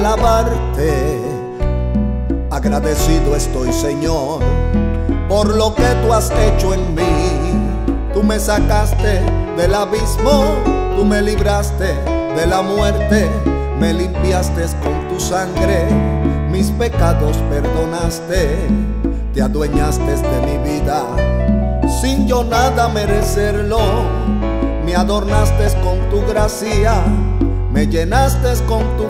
alabarte. Agradecido estoy, Señor, por lo que tú has hecho en mí. Tú me sacaste del abismo, tú me libraste de la muerte, me limpiaste con tu sangre, mis pecados perdonaste, te adueñaste de mi vida, sin yo nada merecerlo, me adornaste con tu gracia, me llenaste con tu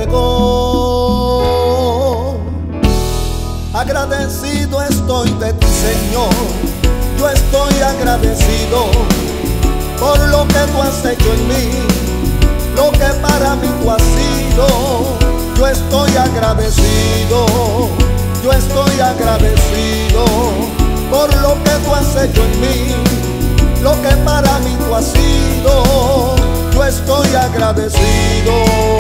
fuego. Agradecido estoy de ti, Señor, yo estoy agradecido por lo que tú has hecho en mí, lo que para mí tú has sido. Yo estoy agradecido, yo estoy agradecido por lo que tú has hecho en mí, lo que para mí tú has sido. Yo estoy agradecido.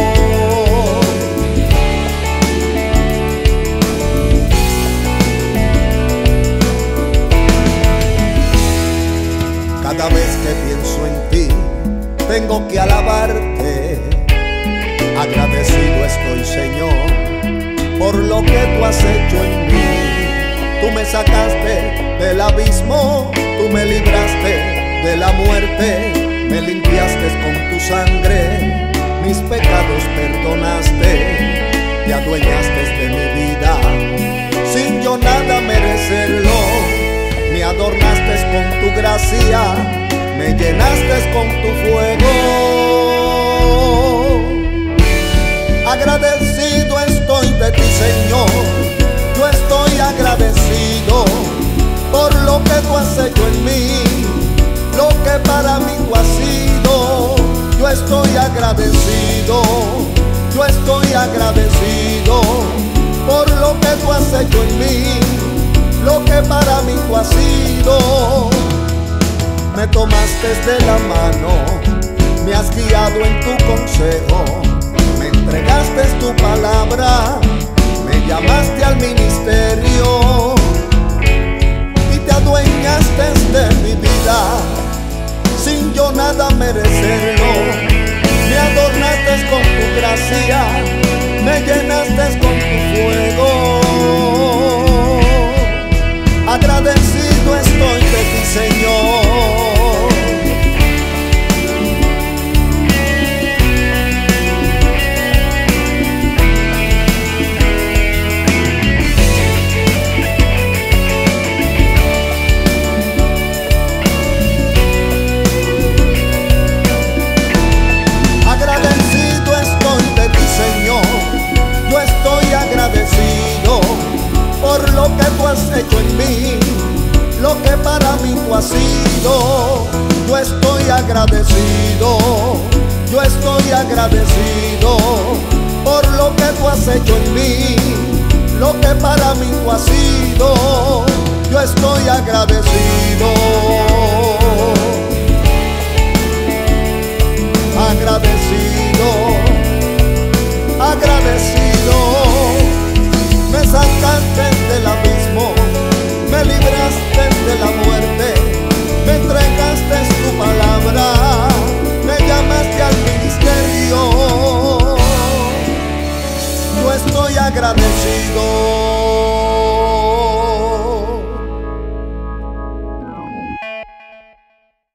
Cada vez que pienso en ti, tengo que alabarte. Agradecido estoy, Señor, por lo que tú has hecho en mí. Tú me sacaste del abismo, tú me libraste de la muerte, me limpiaste con tu sangre, mis pecados perdonaste, te adueñaste de mi vida, sin yo nada merecerlo. Me adornaste con tu gracia, me llenaste con tu fuego. Agradecido estoy de ti, Señor, yo estoy agradecido por lo que tú has hecho en mí, lo que para mí tú has sido. Yo estoy agradecido, yo estoy agradecido por lo que tú has hecho en mí, lo que para mí tú has sido. Me tomaste de la mano, me has guiado en tu consejo, me entregaste tu palabra, me llamaste al ministerio y te adueñaste de mi vida, sin yo nada merecerlo. Me adornaste con tu gracia, me llenaste con tu fuego. Agradecido estoy de ti, Señor. Agradecido estoy de ti, Señor. Yo estoy agradecido por lo que tú has hecho en mí, lo que para mí tú has sido. Yo estoy agradecido, yo estoy agradecido por lo que tú has hecho en mí, lo que para mí tú has sido. Yo estoy agradecido. Agradecido, agradecido. Me sacaste del abismo, me libraste de la muerte, me entregaste tu palabra, me llamaste al ministerio. Yo estoy agradecido.